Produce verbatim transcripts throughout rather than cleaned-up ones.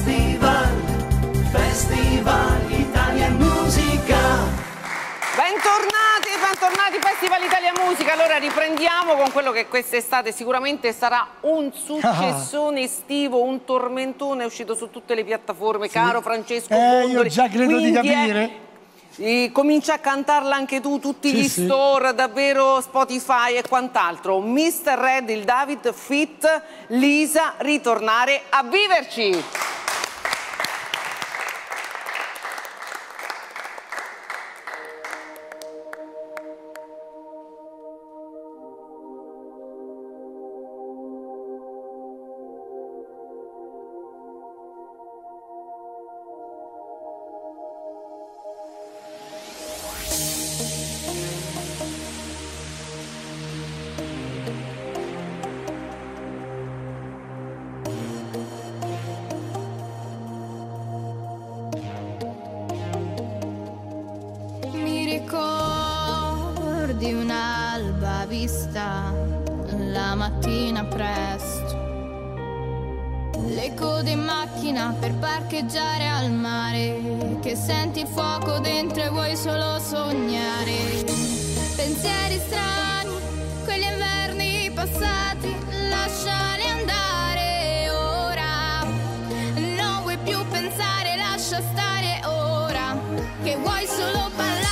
Festival, Festival Italia Musica. Bentornati, bentornati Festival Italia Musica. Allora riprendiamo con quello che quest'estate sicuramente sarà un successone estivo, un tormentone, è uscito su tutte le piattaforme, sì. Caro Francesco Eh, Bondoli. io già credo di capire. È... E comincia a cantarla anche tu, tutti sì, gli sì. store, davvero Spotify e quant'altro. mister Red, il David, Fit, Lisa, ritornare a viverci. Di un'alba vista la mattina presto, le code in macchina per parcheggiare al mare, che senti il fuoco dentro e vuoi solo sognare. Pensieri strani, quegli inverni passati, lasciali andare ora. Non vuoi più pensare, lascia stare ora, che vuoi solo ballare.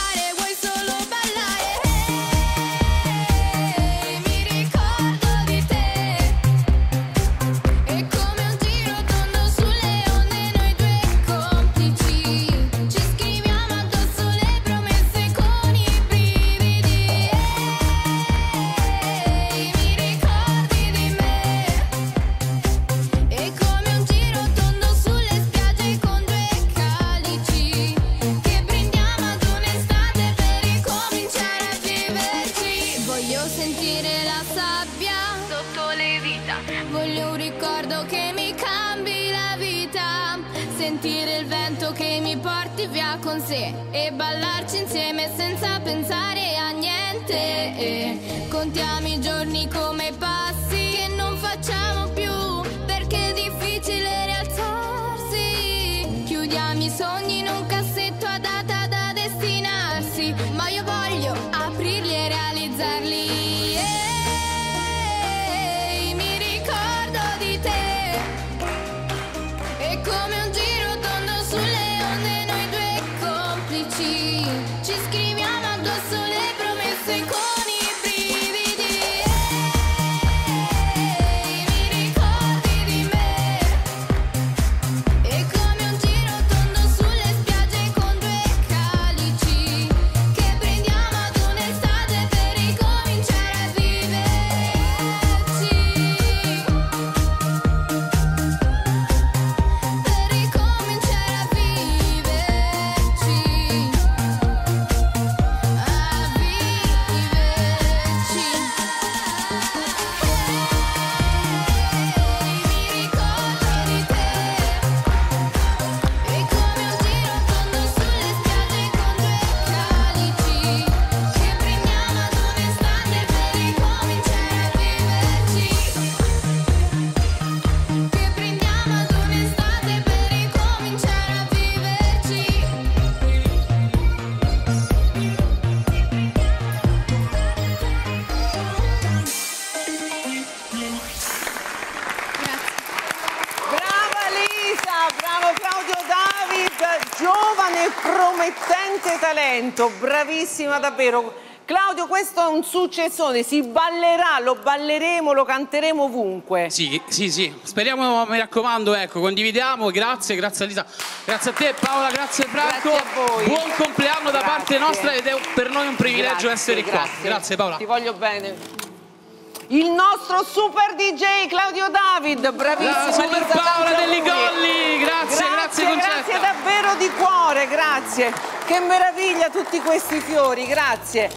Voglio un ricordo che mi cambi la vita, sentire il vento che mi porti via con sé e ballarci insieme senza pensare a niente. E contiamo i giorni come passi che non facciamo più, perché è difficile rialzarsi. Chiudiamo i sogni in un cassetto a data da destinarsi, ma io voglio aprirli e realizzarli. Ci scriviamo addosso le promesse con i brividi. Ehi, mi ricordi di me? E come un giro tondo sulle spiagge con due calici, che prendiamo ad un'estate per ricominciare a viverci. Per ricominciare a viverci. Giovane promettente talento, bravissima davvero. Claudio, questo è un successone, si ballerà, lo balleremo, lo canteremo ovunque. Sì, sì, sì, speriamo, mi raccomando, ecco, condividiamo, grazie, grazie a Lisa, grazie a te Paola, grazie Franco, grazie a voi. Buon compleanno da grazie. parte nostra ed è per noi un privilegio grazie, essere qua. Grazie. Grazie Paola. Ti voglio bene. Il nostro super D J Claudio David, bravissimo. La super Lisa Paola Tanzoni. Delligolli, grazie, grazie, grazie, grazie davvero di cuore, grazie. Che meraviglia tutti questi fiori, grazie.